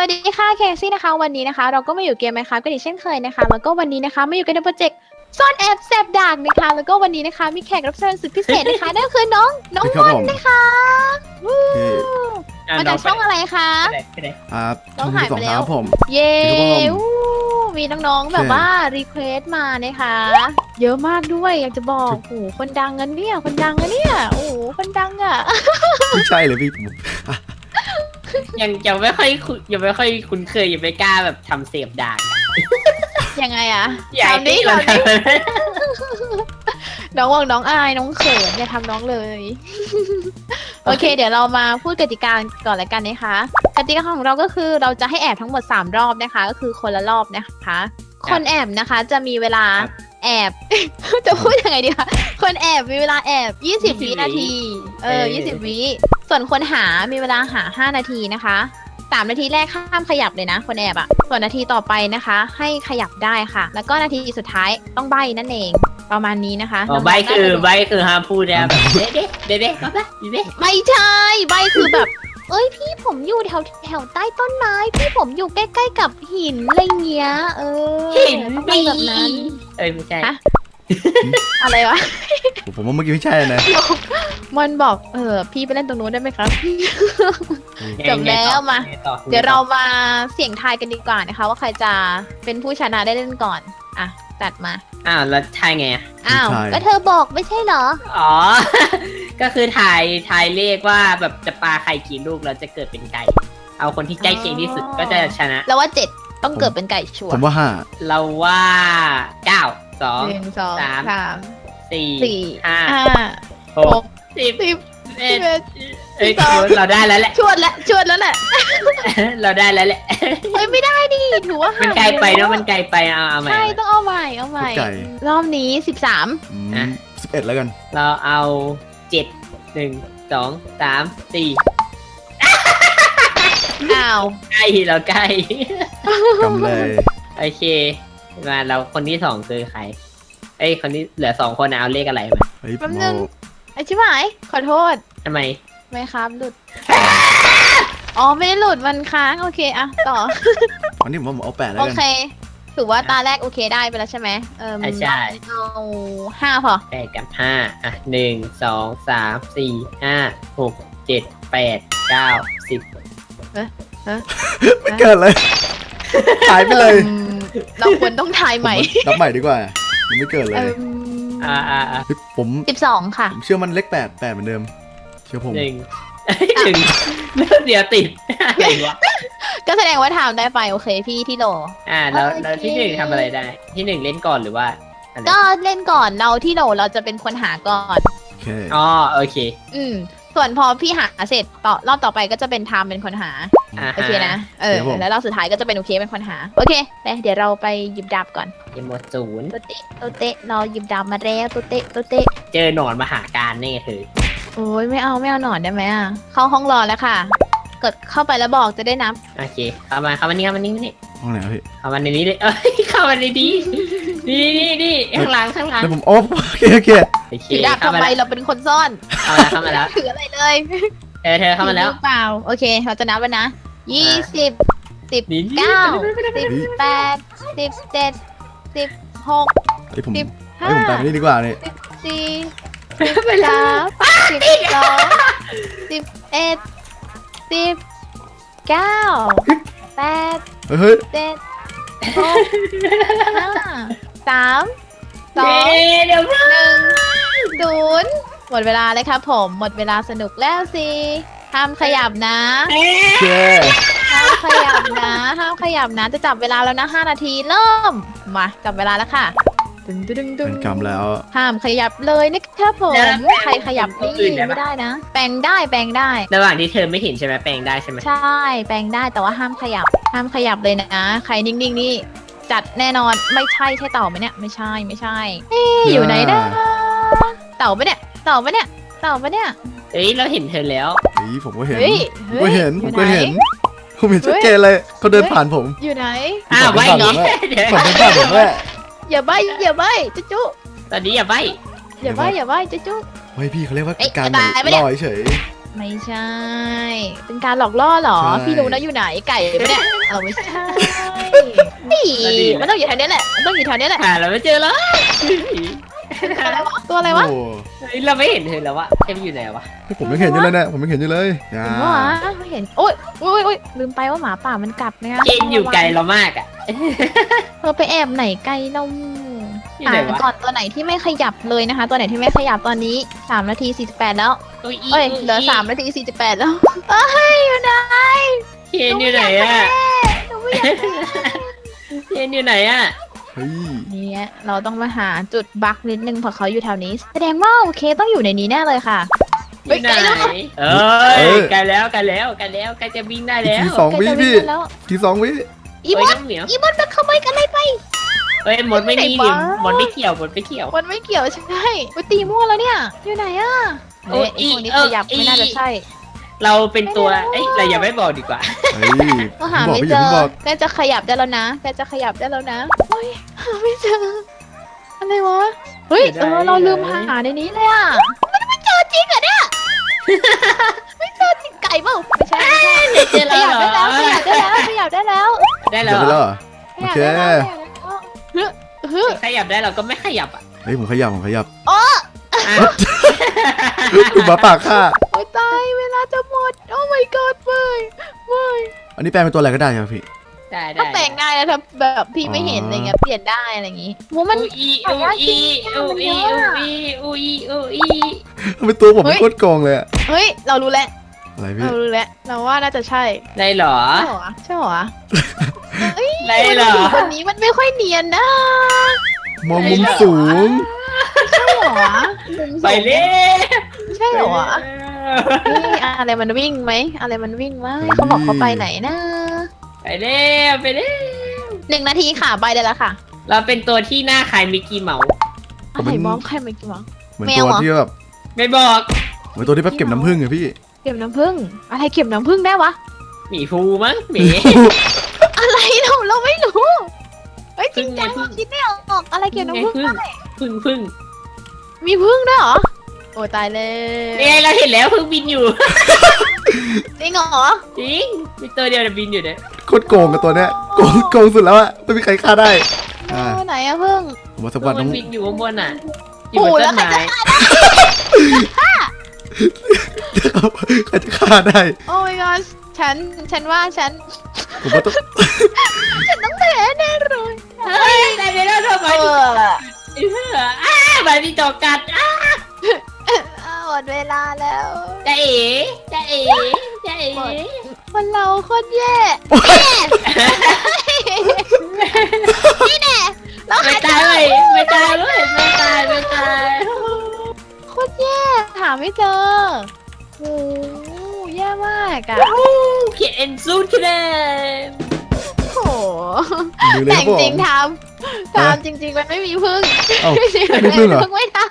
วัสดีค่ะเคซี่นะคะวันนี้นะคะเราก็มาอยู่เกมไหมคะกันอีกเช่นเคยนะคะแล้วก็วันนี้นะคะมาอยู่กันในโปรเจกต์ซ่อนแอบแสบดากนะคะแล้วก็วันนี้นะคะมีแขกรับเชิญสุดพิเศษนะคะนั่นคือน้องมอนนะคะมาจากช่องอะไรคะน้องหายไปแล้วเย้มีน้องๆแบบว่ารีเควสต์มานะคะเยอะมากด้วยอยากจะบอกโอ้โหคนดังกันเนี่ยคนดังอะเนี่ยโอ้โหคนดังอะไม่ใช่เลยพี่ยังไม่ค่อยคุ้นเคยยังไม่กล้าแบบทำเสียบด่างยังไงอะทำนี่เราน้องวงน้องอายน้องเขินอย่าทำน้องเลยโอเคเดี๋ยวเรามาพูดกติกาก่อนแล้วกันนะคะกติกาของเราก็คือเราจะให้แอบทั้งหมด3รอบนะคะก็คือคนละรอบนะคะคนแอบนะคะจะมีเวลาแอบจะพูดยังไงดีคะคนแอบมีเวลาแอบ20วินาที20วิส่วนคนหามีเวลาหา5นาทีนะคะ3นาทีแรกห้ามขยับเลยนะคนแอบอะส่วนนาทีต่อไปนะคะให้ขยับได้ค่ะแล้วก็นาทีสุดท้ายต้องใบ้นั่นเองประมาณนี้นะคะใบ้คือห้ามพูดนะแบบเด็ดก็ได้ไม่ใช่ใบ้คือแบบเอ้ยพี่ผมอยู่แถวใต้ต้นไม้พี่ผมอยู่ใกล้ๆกับหินอะไรเงี้ยหินแบบนั้นไม่ใช่อะไรวะผมว่าเมื่อกี้ไม่ใช่นะมันบอกพี่ไปเล่นตรงนู้นได้ไหมครับจบแล้วมาเดี๋ยวเรามาเสี่ยงทายกันดีกว่านะคะว่าใครจะเป็นผู้ชนะได้เล่นก่อนอ่ะตัดมาแล้วทายไงก็เธอบอกไม่ใช่เหรออ๋อก็คือทายเลขว่าแบบจะปาไข่กี่ลูกแล้วจะเกิดเป็นไก่เอาคนที่ใกล้เคียงที่สุดก็จะชนะแล้วว่า7ต้องเกิดเป็นไก่ชัวร์ผมว่า 5เราว่า9 2 3 4 5 6 10เราได้แล้วแหละชวนแล้วแหละเราได้แล้วแหละไม่ได้ดิถือว่ามันไกลไปเนาะมันไกลไปเอาใหม่ใช่ต้องเอาใหม่รอบนี้ 11แล้วกันเราเอา7 1 2 3 4ใกล้เราใกล้กำเลยโอเคมาเราคนที่2คือใครคนที่เหลือ2คนเอาเลขอะไรมาแป๊บนึงชิบหายขอโทษทำไมไม่ครับหลุดอ๋อไม่ได้หลุดมันค้างโอเคอะต่อวันนี้ผมเอา8แล้วกันโอเคถือว่าตาแรกโอเคได้ไปแล้วใช่ไหมใช่เอา5พอ 8 กับ51 2 3 4 5 6 7 8 9 10 ไม่เกิดเลยหายไปเลยเราควรต้องทายใหม่นับใหม่ดีกว่ามันไม่เกิดเลยผม 12ค่ะผมเชื่อมันเลข8เหมือนเดิมเชื่อผม 1เดี๋ยวติดอะไรวะก็แสดงว่าทำได้ไปโอเคพี่ที่โหลแล้วที่1ทำอะไรได้ที่1เล่นก่อนหรือว่าก็เล่นก่อนเราที่โหลเราจะเป็นคนหาก่อนอ๋อโอเคส่วนพอพี่หาเสร็จรอบต่อไปก็จะเป็นไทม์เป็นคนหาโอเคนะแล้วรอบสุดท้ายก็จะเป็นโอเคเป็นคนหาโอเคเดี๋ยวเราไปหยิบดาบก่อนหมด0 ตัวเตะเราหยิบดาบมาแล้วตัวเตะเจอหนอนมาหาการนี่เธอโอ้ยไม่เอาหนอนได้ไหมเข้าห้องรอแล้วค่ะกดเข้าไปแล้วบอกจะได้นับโอเคเข้ามานี่ห้องไหนพี่เข้ามาในนี้เลยเข้ามาในนี้นี่ข้างหลังแล้วผมโอเคถือดาบทำไมเราเป็นคนซ่อนเข้ามาแล้วถืออะไรเลยเธอเข้ามาแล้วเปล่าโอเคเราจะนับแล้วนะ20 19 18 17 16 ผมตามนี่ดีกว่าเนี่ย 14 13 12 11 10 9 8 7 6 5 3 2 1 0หมดเวลาเลยครับผมหมดเวลาสนุกแล้วสิห้ามขยับนะห้ามขยับนะจะจับเวลาแล้วนะ5นาทีเริ่มมาจับเวลาแล้วค่ะเป็นกรรมแล้วห้ามขยับเลยนะครับผมใครขยับนี่ไม่ได้นะแปลงได้ระหว่างที่เธอไม่เห็นใช่ไหมแปลงได้ใช่ไหมใช่แปลงได้แต่ว่าห้ามขยับเลยนะใครนิ่งๆนี่จัดแน่นอนไม่ใช่เต่าไหมเนี่ยไม่ใช่อยู่ไหนนะเต่าปะเนี่ยเราเห็นเธอแล้วผมก็เห็นชัดเจนเลยเขาเดินผ่านผมอยู่ไหนไม่เหรอผมเดินผ่านผมแม่อย่าใบจุ๊ตอนนี้อย่าใบจุ๊ไม่พี่เขาเรียกว่าการลอยเฉยไม่ใช่ เป็นการหลอกล่อเหรอ พี่รู้นะอยู่ไหนไก่ปะเนี่ยไม่ใช่มันต้องอยู่แถวนี้แหละมันต้องอยู่แถวนี้แหละหาเราไม่เจอแล้วตัวอะไรวะโอ้เราไม่เห็นเธอแล้ววะเธออยู่ไหนวะผมไม่เห็นอยู่เลยเนี่ยผมไม่เห็นอยู่เลยเห็นปะวะไม่เห็นโอ๊ยลืมไปว่าหมาป่ามันกัดเนี่ยเจนอยู่ไกลเรามากอ่ะเธอไปแอบไหนไกลเราหาก่อนตัวไหนที่ไม่ขยับเลยนะคะ ตัวไหนที่ไม่ขยับตอนนี้3 นาที 48แล้วเอ้ยเหลือ3 นาที 48แล้วอยู่ไหนเจนอยู่ไหนอ่ะเจนอยู่ไหนอ่ะเฮ้ยเนี่ยเราต้องมาหาจุดบั๊กนิดนึงเพราะเขาอยู่แถวนี้แสดงว่าโอเคต้องอยู่ในนี้แน่เลยค่ะอยู่ไหนไกลแล้วไกลจะบินได้แล้วที2 วิพี่ที2 วิอีมดมันขโมยกันอะไรไปเฮ้ยหมดไม่มีหมดไม่เกี่ยวมันไม่เกี่ยวใช่ไปตีมั่วแล้วเนี่ยอยู่ไหนอ่ะไอ้คนนี้ขยับไม่น่าจะใช่เราเป็นตัวเราอย่าไม่บอกดีกว่าเฮ้ยก็หาไม่เจอแกจะขยับได้แล้วนะเฮ้ยหาไม่เจออะไรวะเฮ้ยเราลืมหาในนี้เลยอ่ะไม่เจอจริงเหรอเนี่ยไม่เจอจริงไก่เปล่าไม่ใช่ขยับได้แล้วขยับได้แล้วได้เดี๋แล้ยววโอเคขยับได้เราก็ไม่ขยับอ่ะเฮ้ยผมขยับถูกหมาป่าฆ่าโอ้ยตายเวลาจะหมดโอ้ my god ไม่อันนี้แปลงเป็นตัวอะไรก็ได้ครับพี่ได้ถ้าแต่งได้นะถ้าแบบพี่ไม่เห็นอะไรเงี้ยเปลี่ยนได้อะไรอย่างงี้มูมันอีเป็นตัวผมเป็นโคตรโกงเลยอะเฮ้ยเรารู้แล้วอะไรพี่เราว่าน่าจะใช่ได้เหรอใช่หรอได้เหรอคนนี้มันไม่ค่อยเนียนนะมองมุมสูงใช่หรอไปเลยใช่หรออะไรมันวิ่งไหมอะไรมันวิ่งไหมเขาบอกเขาไปไหนนะไปเร็ว 1 นาทีค่ะไปได้แล้วค่ะเราเป็นตัวที่หน้าคล้ายมิกกี้เมาส์อะไรมองใครไม่กี่มองเหมือนตัวที่แบบไม่บอกเหมือนตัวที่แบบเก็บน้ำผึ้งอะพี่เก็บน้ำผึ้งอะไรเก็บน้ำผึ้งได้วะหมีภูมั้งหมีอะไรเราไม่รู้เฮ้ยจริงจังคิดไม่ออกอะไรเก็บน้ำผึ้งได้พึ่งมีผึ้งด้วยเหรอโอ้ตายเลยเนี่ยเราเห็นแล้วพึ่งบินอยู่จริงเหรอจริงมีตัวเดียวบินอยู่เนี่ยโคตรโกงกับตัวเนี้ยโกงสุดแล้วอะไม่มีใครฆ่าได้ไหนอะพึ่งผมว่าสักวันมัต้นองบินอยู่ข้างบนอ่ะอยู่บนต้นไม้ใครจะฆ่าได้โอ้ my god ฉันว่าฉันผมว่าต้องต้องแพ้แน่เลยเฮ้ยได้แล้วทำไมใบมีจอกัดหมดเวลาแล้วจะเอ๋คนเราโคตรแย่นี่แน่เราไม่ตายเลยไม่ตายโคตรแย่หาไม่เจอโอ้แย่มากอะเขียนซูดคะแนนโอ้แต่จริงทำจริงมันไม่มีพึ่งไม่ได้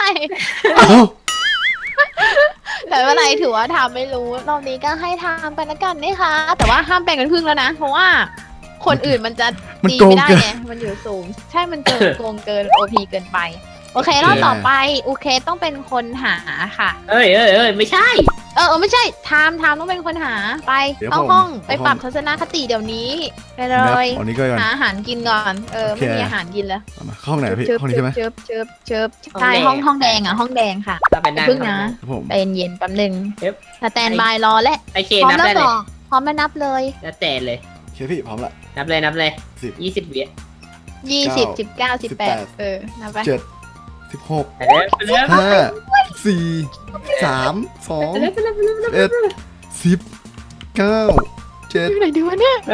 แต่เมื่อไรถือว่าทำไม่รู้รอบนี้ก็ให้ทำไปแล้วกันนะคะแต่ว่าห้ามแบ่งกันพึ่งแล้วนะเพราะว่าคนอื่นมันจะตีไม่ได้ไงมันอยู่สูงใช่มันเกินโกงเกิน OP เกินไปโอเครอบต่อไปโอเคต้องเป็นคนหาค่ะเอ้ยไม่ใช่ไม่ใช่ไทม์ต้องเป็นคนหาไปเข้าห้องไปปรับทัศนคติเดี๋ยวนี้ไปเลยหาอาหารกินก่อนไม่มีอาหารกินแล้วห้องไหนพี่ห้องนี้ใช่ไหมเชิบใช่ห้องแดงห้องแดงค่ะพึ่งนะเป็นเย็นแป๊บนึงสแตนบายรอและพร้อมแล้วพร้อมแล้วนับเลยแล้วแต่เลยโอเคพี่พร้อมละนับเลย20 วิ 20 19 18นับไป 16 5 4 3 2 1 10 9 7 อยู่ไหนดีวะเนี่ย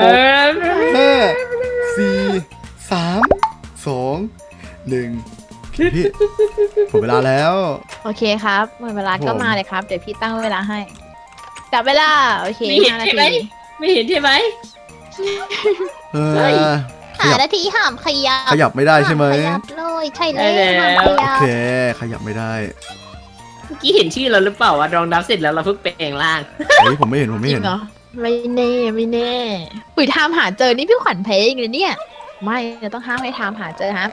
5 4 3 2 1พี่หมดเวลาแล้วโอเคครับหมดเวลาก็มาเลยครับเดี๋ยวพี่ตั้งเวลาให้จับเวลาโอเค5 นาทีไม่เห็นใช่ไหม 5 นาทีห้ามขยับไม่ได้ใช่ไหมขยับเลยใช่เลยโอเคขยับไม่ได้เมื่อกี้เห็นชื่อเราหรือเปล่าวะลองนับเสร็จแล้วเราเพิ่งแปลงร่างเฮ้ยผมไม่เห็นเหรอไม่แน่ปุ๋ยทามหาเจอนี่พี่ขวัญเพลงเลยเนี่ยไม่เราต้องห้ามให้ทามหาเจอครับ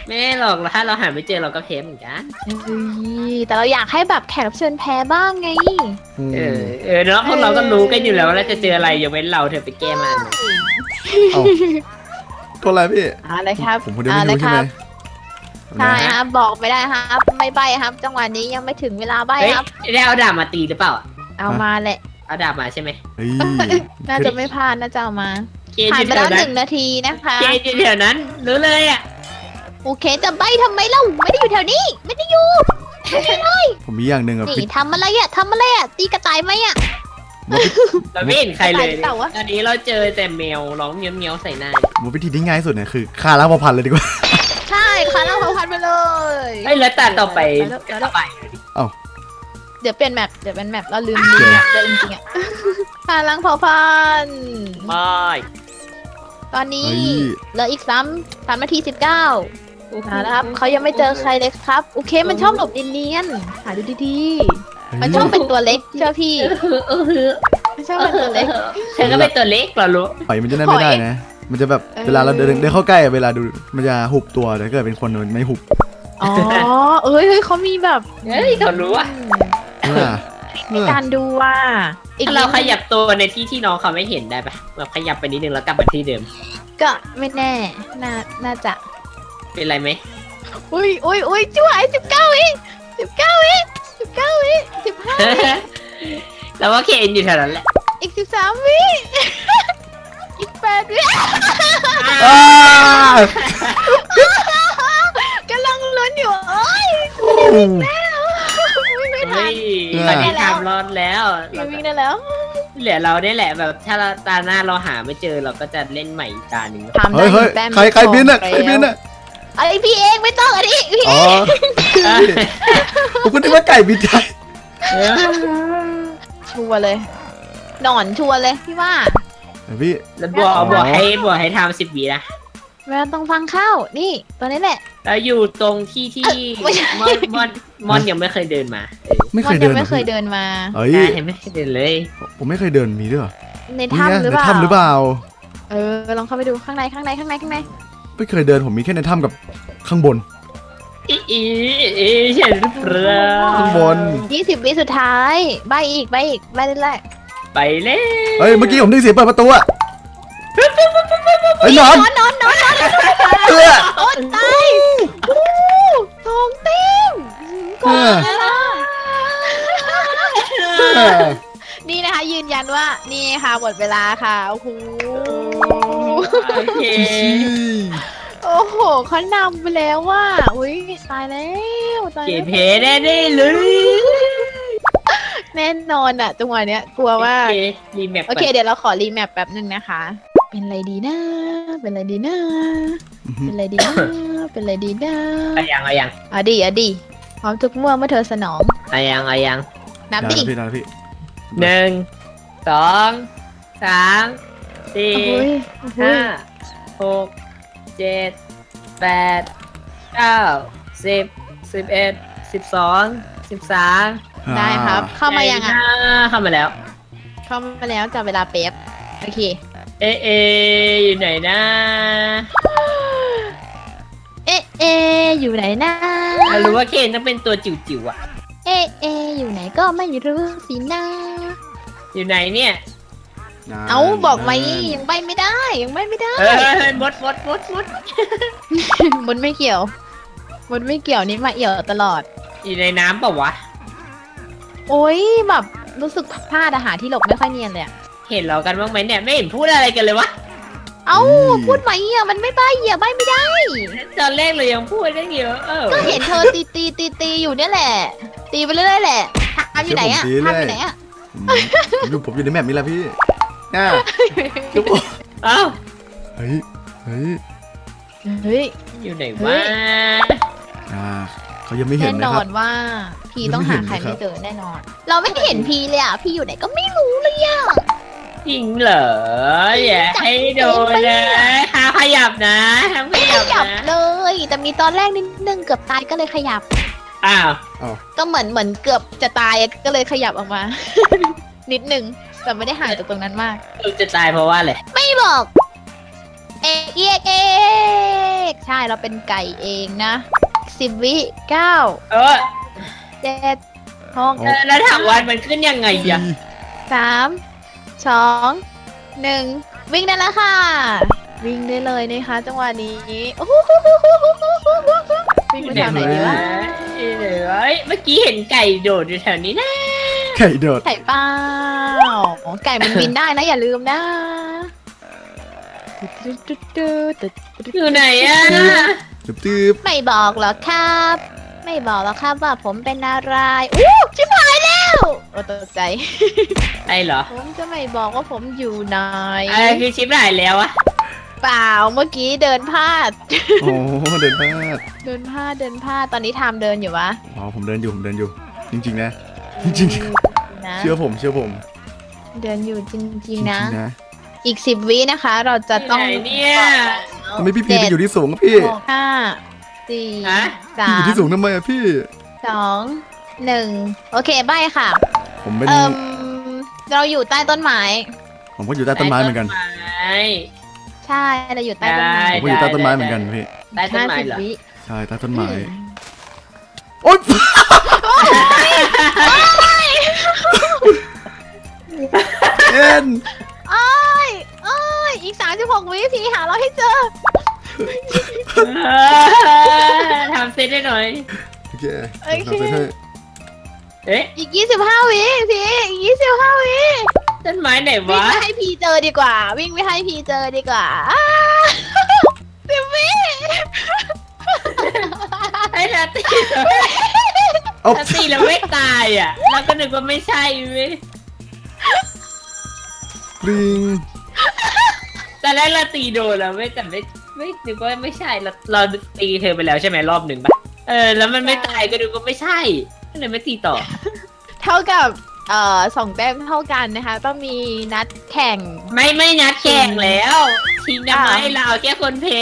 ไม่ได้หรอกถ้าเราหาไม่เจอเราก็แพ้เหมือนกันแต่เราอยากให้แบบแขกรับเชิญแพ้บ้างไงเนาะพวกเราก็รู้กันอยู่แล้วว่าเราจะเจออะไรยกเว้นเราเธอไปแก้มันเอ้าตัวอะไรพี่อะไรครับผมคนเดียวไม่รู้ใช่ไหมใช่ครับบอกไม่ได้ครับไม่ใบครับ จังหวะนี้ยังไม่ถึงเวลาใบเฮ้ยครับได้เอาดาบมาตีหรือเปล่าเอามาแหละเอาดาบมาใช่ไหมเฮ้ยน่าจะไม่พลาดน่าจะเอามาเกมผ่าอน ยู่ไปแถแล้ววนั้หนนึ่งนาทีนะคะเกมอยู่แถวนั้นรู้เลยอ่ะโอเคจะใบทำไมเล่าไม่ได้อยู่แถวนี้ ไม่ได้อยู่ผมมีอย่างหนึ่งอะนี่ทำอะไรอ่ะทำอะไรอ่ะตีกระต่ายไหมอ่ะเราไม่เห็นใครเลยกระต่ายหรือเปล่าวะตอนนี้เราเจอแต่แมวร้องเมียวๆใส่หน้าผมวิธีที่ง่ายสุดเนี่ยคือฆ่าล้างเผ่าพันธุ์เลยดีกว่าใช่ค่ะเล่าเผ่าพันธุ์ไปเลยเฮ้ยแล้วตาต่อไปก็ต่อไปเดี๋ยวเปลี่ยนแมปเดี๋ยวเป็นแมปเราลืมแมปเลยจริงๆอ่ะค่ะล้างเผ่าพันธุ์ไม่ตอนนี้เฮ้ยเหลืออีก3 นาที 19นะครับเขายังไม่เจอใครเลยครับ โอเคมันชอบหลบเนียนๆหาดูดีๆมันชอบเป็นตัวเล็กเชื่อพี่มันชอบเป็นตัวเล็กเธอก็เป็นตัวเล็กเหรอลูกหอยมันจะได้ไม่ได้นะ มันจะแบบเวลาเราเดินเข้าใกล้อะเวลาดูมันจะหุบตัวแต่ถ้าเกิดเป็นคนมันไม่หุบอ๋อเอ้ยเขามีแบบเฮ้ยเขารู้อ่ะมีการดูว่าอีกถ้าเราขยับตัวในที่ที่น้องเขาไม่เห็นได้ปะแบบขยับไปนิดนึงแล้วกลับมาที่เดิมก็ไม่แน่น่าจะเป็นไรไหมอุ้ยช่วย19 วิ19 วิ19 วิ15 แล้วว่าเคนอยู่แถวนั้นแหละอีก13 วิอีก8 วิกำลังลุ้นอยู่เอ้ยไม่เฮ้ทันยตอนนี้ทำรอดแล้ววิ่งได้แล้วเหลือเราได้แหละแบบถ้าเราตาหน้าเราหาไม่เจอเราก็จะเล่นใหม่อีกตาหนึ่งทำได้เฮ้ยแต้มใครบินอะใครบินอะอะไรพี่เองไม่ต้องอันนี้พี่อ๋อผมก็นึกว่าไก่บินได้ชัวร์เลยหนอนชัวร์เลยพี่ว่าพี่แล้วบอกให้ทำ10 วินะเวลาต้องฟังเข้านี่ตัวนี้แหละแล้วอยู่ตรงที่มอนยังไม่เคยเดินมาไม่เคยยัเดินไม่เคยเดินมาเฮ้ยเห็นไม่เคยเดินเลยผมไม่เคยเดินมีด้วยเหรอในถ้ำหรือเปล่าในถ้ำหรือเปล่าลองเข้าไปดูข้างในไม่เคยเดินผมมีแค่ในถ้ำกับข้างบนเห็นเรือข้างบน 20 วิสุดท้ายใบอีกใบเรื่อยไปเลยเฮ้ยเมื่อกี้ผมได้ยินเสียงเปิดประตูอะเฮ้ยนอนนอนเออโอ๊ยตายทองเต็มกดเลยล่ะนี่นะคะยืนยันว่านี่ค่ะหมดเวลาค่ะโอ้โหโอเคโอ้โหเขานำไปแล้วว่าอุ้ยตายแล้วตายเกแล้วเพแน่ๆเลยแน่นอนอะจังหวะเนี้ยกลัวว่ารีแมปโอเคเดี๋ยวเราขอรีแมปแป๊บหนึ่งนะคะ เป็นอะไรดีนะ เป็นอะไรดีนะ เป็นอะไรดีนะ เป็นอะไรดีนะเอายังอ่ะดีพร้อมทุกเมื่อเธอสนองเอายังนับดิพี่นะพี่ 1 2 3 โอ้ย 4 5 6 7 8 9 10 11 12 13 ได้ครับ เข้ามายังอ่ะเข้ามาแล้วเข้ามาแล้วจับเวลาเป๊ะโอเคเอะอยู่ไหนนะเอะอยู่ไหนนะรู้ว่าเคนต้องเป็นตัวจิ๋วๆอ่ะเอะอยู่ไหนก็ไม่รู้สินะอยู่ไหนเนี่ยเอาบอกมายังใบไม่ได้ยังใบไม่ได้มดมดไม่เกี่ยวนี่มาเอี่ยวตลอดอยู่ในน้ำเปล่าวะโอ้ยแบบรู้สึกพลาดอาหารที่หลบไม่ค่อยเนียนเลยอะเห็นเรากันบ้างไหมเนี่ยไม่เห็นพูดอะไรกันเลยวะเอ้าพูดไหมอ่ะมันไม่ใบอ่ะใบไม่ได้ตอนแรกเรายังพูดได้เยอะก็เห็นเธอตีอยู่เนี่ยแหละ ตีไปเรื่อยๆแหละทำอยู่ไหนอ่ะทำอยู่ไหนอ่ะผมอยู่ในแมปนี้แหละพี่น่าอ้าวเฮ้ยอยู่ไหนวะเขายังไม่เห็แน่นนนะคอรับนว่าพีต้องหาใครไม่เจอแน่นอน เราไม่เห็นพีเลยอ่ะพีอยู่ไหนก็ไม่รู้เลยอ่ะจริงเหรออย่าให้โดนนะห้ามขยับนะห้ามขไม่ขยับยับนะเลย แต่มีตอนแรกนิดนึงเกือบตายก็เลยขยับอ้าวก็เหมือนเกือบจะตายก็เลยขยับออกมา นิดนึงแต่ไม่ได้ห่างจากตรงนั้นมากจะตายเพราะว่าอะไรไม่บอก เอกขใช่เราเป็นไก่เองนะ10 วิ9 เออ 7 6 แล้วถามวันมันขึ้นยังไงอ่ะ 3 2 1วิ่งได้แล้วค่ะ วิ่งได้เลยนะคะจังหวะนี้โอ้โหวิ่งไปทางไหนดีวะเมื่อกี้เห็นไก่โดดอยู่แถวนี้นะไข่โดดไก่เปล่าไก่มันบินได้นะอย่าลืมนะอยู่ไหนอ่ะตืบไม่บอกหรอกครับ ไม่บอกหรอกครับว่าผมเป็นอะไรอู้ชิบหายแล้วโอ้ตกใจไอเหรอผมจะไม่บอกว่าผมอยู่ไหนอะไรคือชิปไหนแล้วอะเปล่าเมื่อกี้เดินพลาดโอ้เดินพลาดเดินพลาดตอนนี้ไทม์เดินอยู่วะอ๋อผมเดินอยู่จริงๆนะจริงนะๆเชื่อผมเดินอยู่จจริริงงๆนะๆนะอีก10 วินะคะ เราจะต้องไหนเนี่ยทำไมพี่พีไปอยู่ที่สูงอะพี่ 5 4 ฮะพี่อยู่ที่สูง 3 ทำไมอะพี่ 2 1โอเคใบค่ะผมเป็นเราอยู่ใต้ต้นไม้ผมก็อยู่ใต้ต้นไม้เหมือนกันต้นไม้ใช่เราอยู่ใต้ต้นไม้ผมก็อยู่ใต้ต้นไม้เหมือนกันพี่ใต้ต้นไม้เหรอ 50 วิใช่ใต้ต้นไม้โอ๊ยเอ็นอ้ยอีก36 วิพี่หาเราให้เจอทำเซตได้หน่อยโอเคโอเคทำเสร็จให้เอ๊ะอีก25 วิพี่อีก25 วิต้นไม้ไหนวิ่งวะไปให้พี่เจอดีกว่า วิ่งไปให้พี่เจอดีกว่า10 วิไอ้นาตีเอานาตีแล้วไม่ตายอ่ะแล้วก็นึกว่าไม่ใช่เว้ยปริงแต่แรกเราตีโดนแล้วแต่ไม่นึกว่าไม่ใช่เราตีเธอไปแล้วใช่ไหมรอบหนึ่งปะแล้วมันไม่ตายก็นึกว่าไม่ใช่ก็เลยไม่ตีต่อเท่ากับ2 แต้มเท่ากันนะคะ ต้องมีนัดแข่งไม่นัดแข่งแล้วทีมทำไมเราเอาแค่คนเพ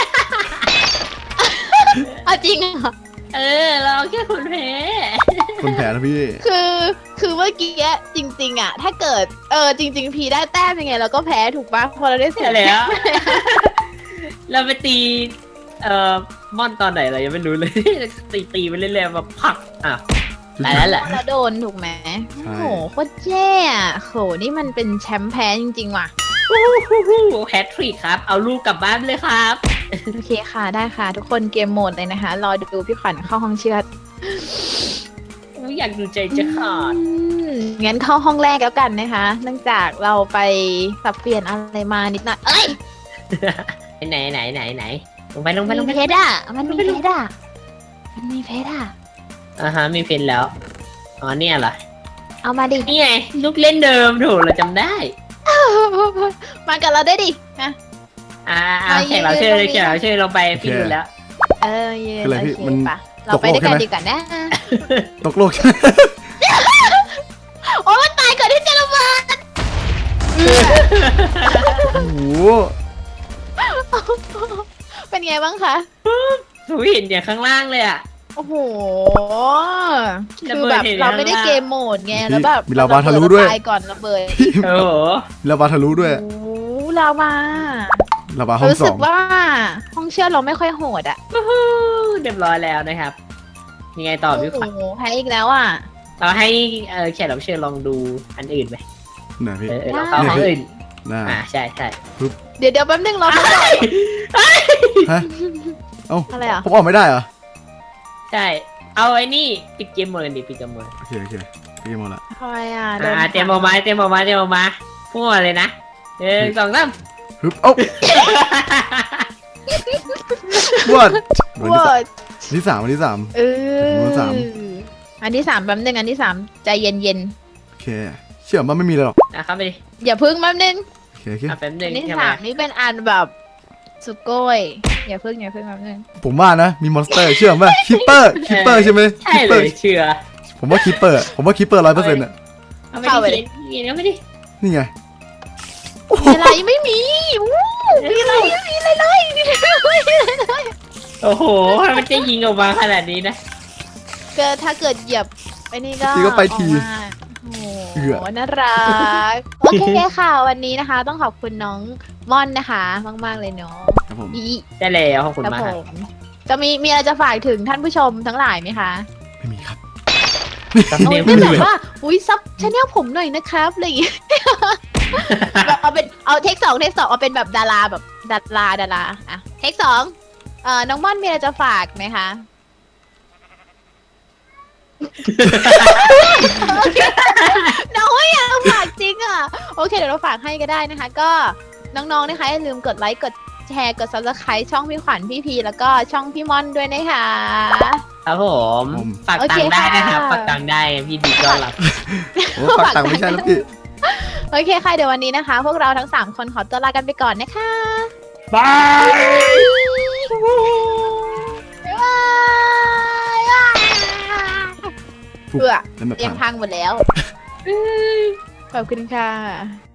จริงเหรอเราเอาแค่คนเพคนแผลนะพี่คือเมื่อกี้จริงๆอ่ะถ้าเกิดจริงๆพีได้แต้มยังไงเราก็แพ้ถูกปะพอเราได้เสีใช่ยแล้ว เราไปตีม่อนตอนไหนเรายังไม่รู้เลย ตีไปเรื่อยๆมาพักอ่ะแต่แล้วแหละเราโดนถูกไหมโอ้โหโคตรแย่อะโหนี่มันเป็นแชมป์แพ้จริงๆว่ะแฮตทริกครับ เอาลูกกลับบ้านเลยครับโอเคค่ะได้ค่ะ ทุกคนเกมโหมดเลยนะคะ รอดูพี่ขวัญเข้าห้องเชือดอยากดูใจจะขาดงั้นเข้าห้องแรกแล้วกันนะคะ เนื่องจากเราไปสับเปลี่ยนอะไรมานิดหน่อยเอ้ยไหนลงไปลงไปมีเพชรอ่ะมันมีเพชรอ่ะมันมีเพชรอ่ะมีเพนแล้วอ๋อเนี่ยเหรอเอามาดินี่ไงลูกเล่นเดิมถูกเราจำได้มากับเราได้ดินะแข่งเราเชื่อลงไปพี่ดูแล้วยืนคืออะไรพี่โอเคมันปะเราไปด้วยกันดีกว่านะตกโลกใช่ไหมโอ้มันตายก่อนที่จะระเบิดโอ้โหเป็นไงบ้างคะหนูเห็นอย่างข้างล่างเลยอ่ะโอ้โหระคือเบิดแบบเห็นเราไม่ได้ข้างล่างเกมโหมดไงแล้วแบบมีลาวาทะลุด้วยตายก่อนระเบิดโอ้โหลาวาทะลุด้วยโอ้ลาวาลาวาห้องรู้สสึอก งว่าห้องเชื่อดเราไม่ค่อยโหดอ่ะเรียบร้อยแล้วนะครับยังไงต่อพี่ขวัญโอ้โหแพ้อีกแล้วอ่ะเราให้แขกรับเชิญลองดูอันอื่นไหมนะพี่ลองเข้าห้องอื่นน่าใช่เดี๋ยวแป๊บนึงเราต้องบอกฮะเอ้าอะไรอ่ะผมออกไม่ได้เหรอใช่เอาไอ้นี่ปิดเกมหมดเลยดิปิดเกมหมดโอเคพี่หมดละทำไมอ่ะโดนเตรียมออกมาพุ่งมาเลยนะ1 2 3 ฮึบเอ้าวัดโหวตวันที่สามเอวันที่สาม อันที่ 3 แป๊บนึงอันที่ 3ใจเย็นโอเคเชื่อว่าไม่มีเลยหรอกเข้าไปดิๆอย่าพึ่งแป๊บนึงโอเคแป๊บนึอังนที่ทำไม 3นี่เป็นอันแบบสุโกยอย่าพึ่งแป๊บนึงผมว่านะมีมอนสเตอร์เชื่อไหมคิปเปอร์ใช่ไหมใช่เลยเชื่อผมว่าคิปเปอร์100%อ่ะเอาไปดิเอาไปดินี่ไงมีอะไรไม่มีมีอะไรไม่มีอะไรเลยไม่มีอะไรเลยโอ้โหมันจะยิงออกมาขนาดนี้นะก็ถ้าเกิดเหยียบไอ้นี่ก็ทีก็ไปทีออกมาโอ้โหน่ารักโอเคค่ะวันนี้นะคะ ต้องขอบคุณน้องม่อนนะคะมากๆเลยเนาะครับผมอีได้แล้วขอบคุณครับมากผครับมจะมีอะไรจะฝากถึงท่านผู้ชมทั้งหลายไหมคะไม่มีครับซับเอาเนมไม่แบบว่าอุ้ยซับชาแนลผมหน่อยนะครับอะไรอย่างเงี้ย แบบเอาเทคสองเอาเป็นแบบดาราแบบดาราอ่ะเทคสองน้องม่อนมีอะไรจะฝากไหมคะ น้องไม่อยากฝากจริงอ่ะโอเคเดี๋ยวเราฝากให้ก็ได้นะคะ ก็น้องๆนะคะอย่าลืมกดไลค์กดแชร์กด subscribe ช่องพี่ขวัญพี่พีแล้วก็ช่องพี่ม่อนด้วยนะคะครับผมฝากโอตัเคงค์ได้นะครับค่ะฝากตังค์ได้พี่ดีก็รับโอ้ฝากตังค์ไม่ใช่แล้วพี่โอเคค่ะเดี๋ยววันนี้นะคะ พวกเราทั้ง 3 คนขอตัวลากันไปก่อนนะคะบายบ๊ายบายเพื่อแล้วแบบเตรียมพังหมดแล้ว ขอบคุณค่ะ